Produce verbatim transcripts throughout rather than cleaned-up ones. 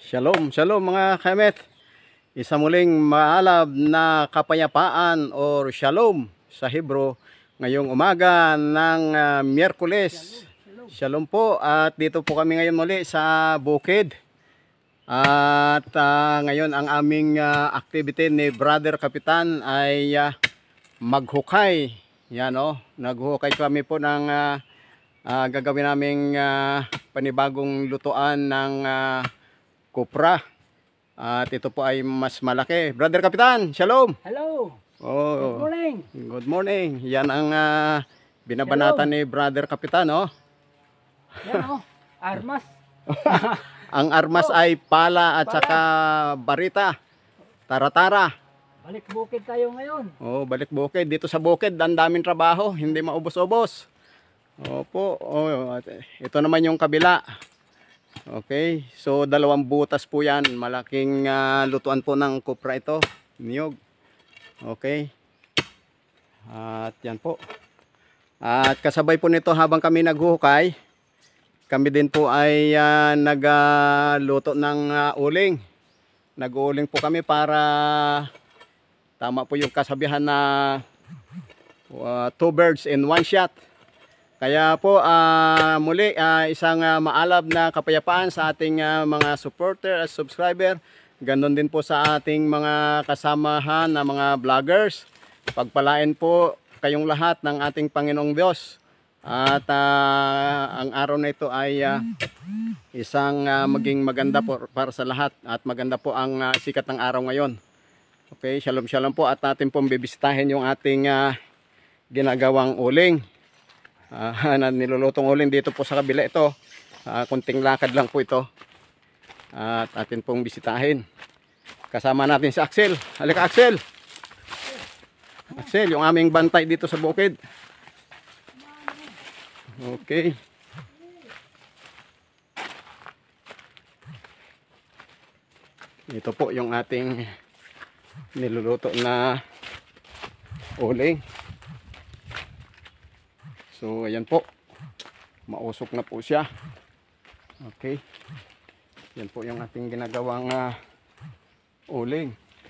Shalom, shalom mga kamet. Isa muling maalab na kapayapaan or shalom sa Hebro ngayong umaga ng uh, Miyerkules. Shalom po, at dito po kami ngayon muli sa bukid. At uh, ngayon ang aming uh, activity ni Brother Kapitan ay uh, maghukay. Yan o, oh, naghukay kami po ng uh, uh, gagawin naming uh, panibagong lutuan ng uh, kupra. At ito po ay mas malaki. Brother Kapitan, shalom. Hello. Oh, Good morning. Good morning. Yan ang uh, binabanatan ni Brother Kapitan, oh. Yan oh, armas. Ang armas Oh, ay pala at pala. saka barita. Tara-tara. Balik bukid tayo ngayon. Oh, balik bukid. Dito sa bukid, ang daming trabaho, hindi maubos-ubos. Opo. Oh, ito naman yung kabila. Okay, so dalawang butas po yan. Malaking uh, lutuan po ng kupra ito, niyog. Okay. At yan po. At kasabay po nito habang kami naghuhukay, kami din po ay uh, nagluto uh, ng uh, uling. Nag-uuling po kami para tama po yung kasabihan na uh, two birds in one shot. Kaya po uh, muli uh, isang uh, maalab na kapayapaan sa ating uh, mga supporter at subscriber. Ganon din po sa ating mga kasamahan na mga vloggers. Pagpalain po kayong lahat ng ating Panginoong Diyos. At uh, ang araw na ito ay uh, isang uh, maging maganda po para sa lahat. At maganda po ang uh, sikat ng araw ngayon. Okay, shalom shalom po. At natin pong bibisitahin yung ating uh, ginagawang uling. Uh, na nilulutong uling dito po sa kabila ito. Uh, kunting lakad lang po ito. Uh, at atin pong bisitahin. Kasama natin si Axel. Halika Axel. Axel, yung aming bantay dito sa bukid. Okay. Ito po yung ating niluluto na uling. So ayan po, mausok na po siya. Okay, yan po yung ating ginagawang uh, uling.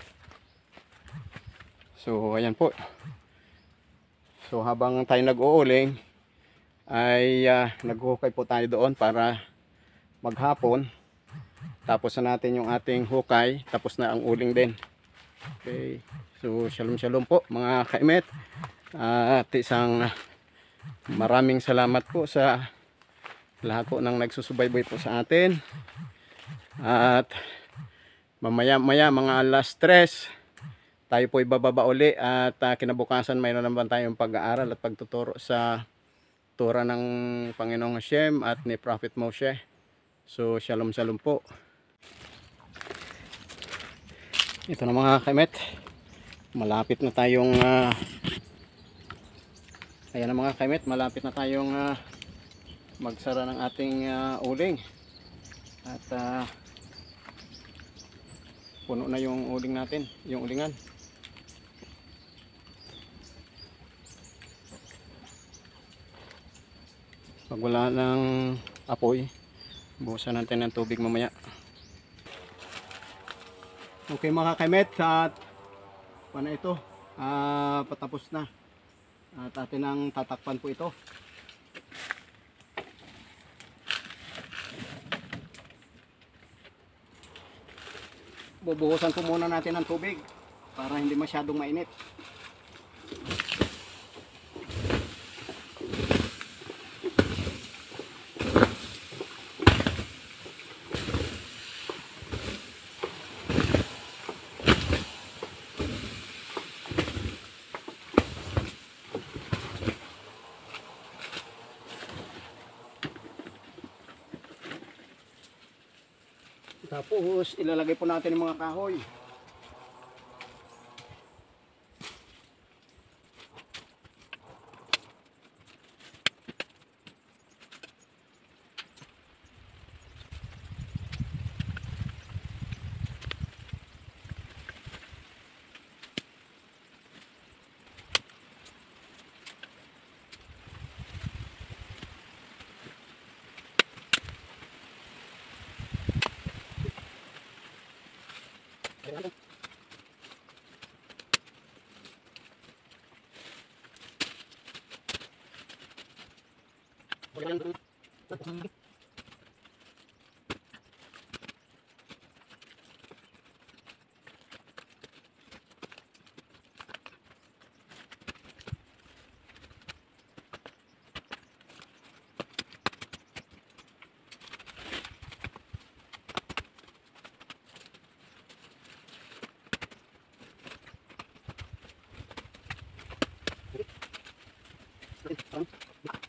So ayan po. So habang tayo nag-uuling ay uh, nag-hukay po tayo doon para maghapon. Tapos na natin yung ating hukay, tapos na ang uling din. Okay, so shalom shalom po mga kaimet. Uh, at isang maraming salamat po sa lahat po ng nagsusubaybay po sa atin. At mamaya maya mga alas tres tayo po ibababa uli. At uh, kinabukasan mayroon naman tayong pag-aaral at pagtuturo sa tura ng Panginoong Hashem at ni Prophet Moshe. So shalom shalom po. Ito na mga kaimet, malapit na tayong uh, ayan na mga kaimet, malapit na tayong uh, magsara ng ating uh, uling. At uh, puno na yung uling natin, yung ulingan. Pag wala ng apoy, buhusan natin ng tubig mamaya. Okay mga kaimet, at paano ito? Uh, patapos na. At atin ang tatakpan po ito. Bubuhusan po muna natin ng tubig para hindi masyadong mainit. Tapos ilalagay po natin yung mga kahoy. Thank you.